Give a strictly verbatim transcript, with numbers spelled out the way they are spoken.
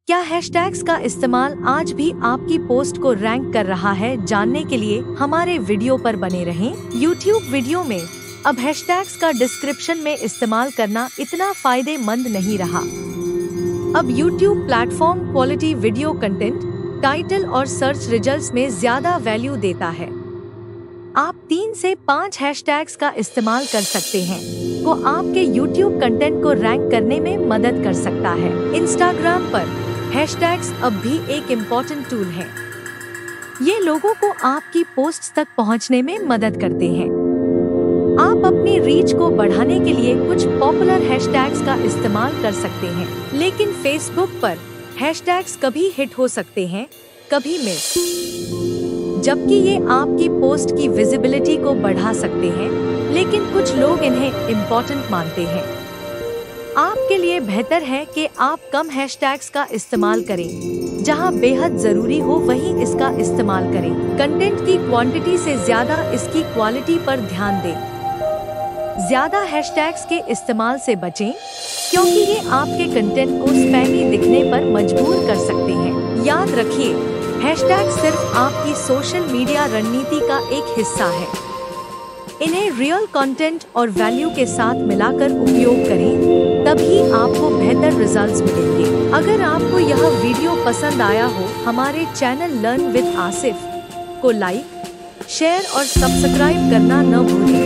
क्या हैशटैग्स का इस्तेमाल आज भी आपकी पोस्ट को रैंक कर रहा है? जानने के लिए हमारे वीडियो पर बने रहें। यूट्यूब वीडियो में अब हैशटैग्स का डिस्क्रिप्शन में इस्तेमाल करना इतना फायदेमंद नहीं रहा। अब YouTube platform quality video content, title और सर्च रिजल्ट्स में ज्यादा वैल्यू देता है। आप तीन से पाँच हैशटैग्स का इस्तेमाल कर सकते हैं, वो आपके यूट्यूब कंटेंट को रैंक करने में मदद कर सकता है। इंस्टाग्राम पर हैशटैग्स अब भी एक इम्पोर्टेंट टूल है। ये लोगों को आपकी पोस्ट्स तक पहुंचने में मदद करते हैं। आप अपनी रीच को बढ़ाने के लिए कुछ पॉपुलर हैशटैग्स का इस्तेमाल कर सकते हैं, लेकिन फेसबुक पर हैशटैग्स कभी हिट हो सकते हैं, कभी मिस, जबकि ये आपकी पोस्ट की विजिबिलिटी को बढ़ा सकते हैं, लेकिन कुछ लोग इन्हें इम्पोर्टेंट मानते हैं। आपके लिए बेहतर है कि आप कम हैशटैग्स का इस्तेमाल करें, जहां बेहद जरूरी हो वहीं इसका इस्तेमाल करें। कंटेंट की क्वांटिटी से ज्यादा इसकी क्वालिटी पर ध्यान दें। ज्यादा हैशटैग्स के इस्तेमाल से बचें, क्योंकि ये आपके कंटेंट को स्पैमी दिखने पर मजबूर कर सकते हैं। याद रखिए, हैशटैग सिर्फ आपकी सोशल मीडिया रणनीति का एक हिस्सा है। इन्हें रियल कंटेंट और वैल्यू के साथ मिलाकर उपयोग करें, तभी आपको बेहतर रिजल्ट्स मिलेंगे। अगर आपको यह वीडियो पसंद आया हो, हमारे चैनल लर्न विद आसिफ को लाइक, शेयर और सब्सक्राइब करना न भूलें।